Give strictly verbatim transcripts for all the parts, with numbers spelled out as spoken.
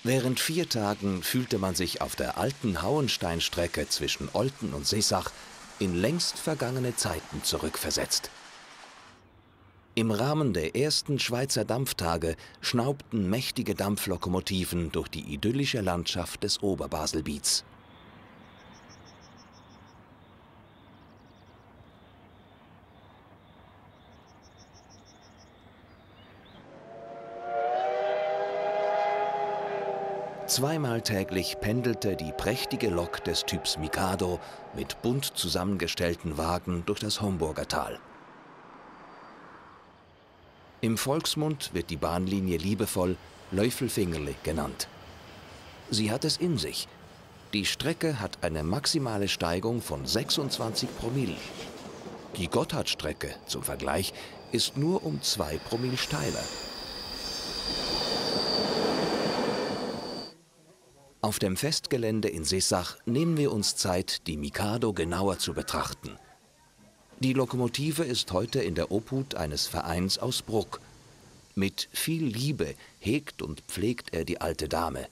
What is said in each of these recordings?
Während vier Tagen fühlte man sich auf der alten Hauensteinstrecke zwischen Olten und Sissach in längst vergangene Zeiten zurückversetzt. Im Rahmen der ersten Schweizer Dampftage schnaubten mächtige Dampflokomotiven durch die idyllische Landschaft des Oberbaselbiets. Zweimal täglich pendelte die prächtige Lok des Typs Mikado mit bunt zusammengestellten Wagen durch das Homburger Tal. Im Volksmund wird die Bahnlinie liebevoll Läufelfingerli genannt. Sie hat es in sich. Die Strecke hat eine maximale Steigung von sechsundzwanzig Promille. Die Gotthardstrecke, zum Vergleich, ist nur um zwei Promille steiler. Auf dem Festgelände in Sissach nehmen wir uns Zeit, die Mikado genauer zu betrachten. Die Lokomotive ist heute in der Obhut eines Vereins aus Bruck. Mit viel Liebe hegt und pflegt er die alte Dame.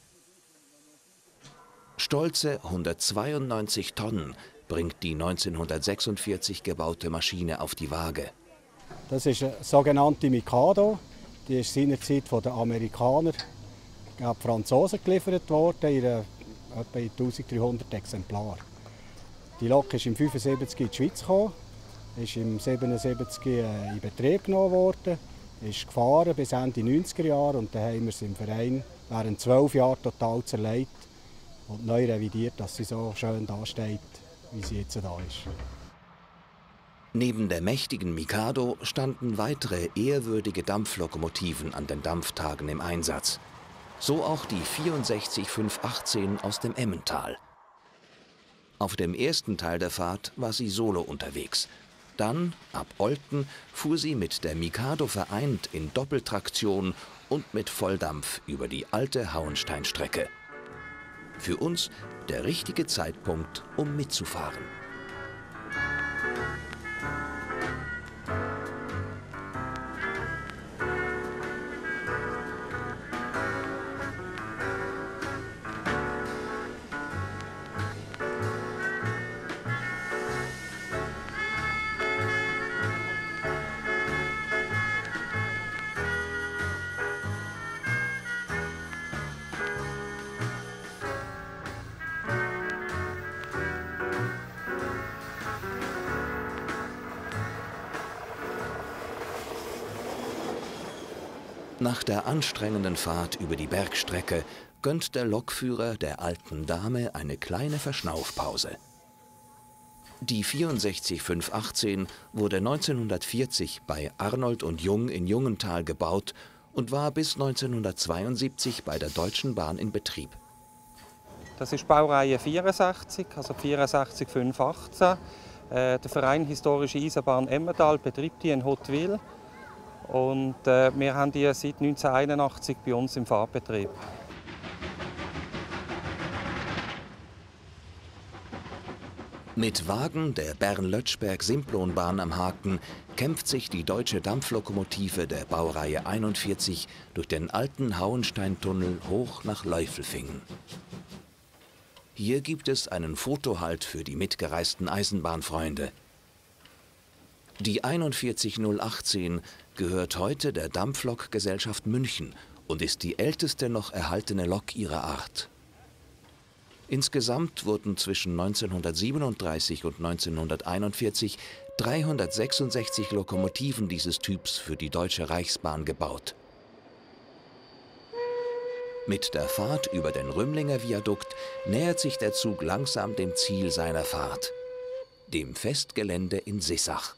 Stolze hundertzweiundneunzig Tonnen bringt die neunzehnhundertsechsundvierzig gebaute Maschine auf die Waage. Das ist eine sogenannte Mikado. Die ist seinerzeit von den Amerikanern an die Franzosen geliefert worden, in etwa eintausenddreihundert Exemplaren. Die Lok ist im fünfundsiebzig in die Schweiz gekommen, ist im siebenundsiebzig in Betrieb genommen worden, ist gefahren bis Ende neunziger Jahre und dann haben wir sie im Verein während zwölf Jahren total zerlegt und neu revidiert, dass sie so schön dasteht, wie sie jetzt da ist. Neben der mächtigen Mikado standen weitere ehrwürdige Dampflokomotiven an den Dampftagen im Einsatz. So auch die vierundsechzig fünfhundertachtzehn aus dem Emmental. Auf dem ersten Teil der Fahrt war sie solo unterwegs. Dann, ab Olten, fuhr sie mit der Mikado vereint in Doppeltraktion und mit Volldampf über die alte Hauensteinstrecke. Für uns der richtige Zeitpunkt, um mitzufahren. Nach der anstrengenden Fahrt über die Bergstrecke gönnt der Lokführer der alten Dame eine kleine Verschnaufpause. Die vierundsechzig fünfhundertachtzehn wurde neunzehnhundertvierzig bei Arnold und Jung in Jungenthal gebaut und war bis neunzehnhundertzweiundsiebzig bei der Deutschen Bahn in Betrieb. Das ist Baureihe vierundsechzig, also vierundsechzig fünfhundertachtzehn. Äh, der Verein Historische Eisenbahn Emmental betreibt die in Huttwil. Und äh, wir haben die seit neunzehnhunderteinundachtzig bei uns im Fahrbetrieb. Mit Wagen der Bern-Lötschberg-Simplonbahn am Haken kämpft sich die deutsche Dampflokomotive der Baureihe einundvierzig durch den alten Hauensteintunnel hoch nach Läufelfingen. Hier gibt es einen Fotohalt für die mitgereisten Eisenbahnfreunde. Die einundvierzig null achtzehn gehört heute der Dampflokgesellschaft München und ist die älteste noch erhaltene Lok ihrer Art. Insgesamt wurden zwischen neunzehnhundertsiebenunddreißig und neunzehnhunderteinundvierzig dreihundertsechsundsechzig Lokomotiven dieses Typs für die Deutsche Reichsbahn gebaut. Mit der Fahrt über den Rümlinger Viadukt nähert sich der Zug langsam dem Ziel seiner Fahrt, dem Festgelände in Sissach.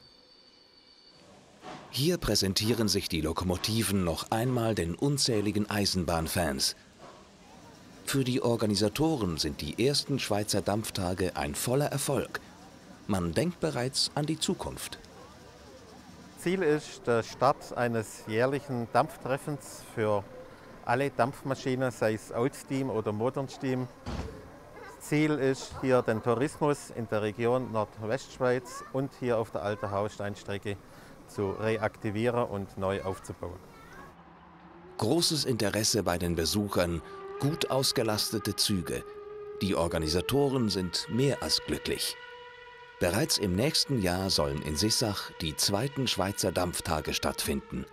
Hier präsentieren sich die Lokomotiven noch einmal den unzähligen Eisenbahnfans. Für die Organisatoren sind die ersten Schweizer Dampftage ein voller Erfolg. Man denkt bereits an die Zukunft. Ziel ist der Start eines jährlichen Dampftreffens für alle Dampfmaschinen, sei es Old Steam oder Modern Steam. Ziel ist hier den Tourismus in der Region Nordwestschweiz und hier auf der alten Hauensteinstrecke zu reaktivieren und neu aufzubauen. Großes Interesse bei den Besuchern, gut ausgelastete Züge. Die Organisatoren sind mehr als glücklich. Bereits im nächsten Jahr sollen in Sissach die zweiten Schweizer Dampftage stattfinden.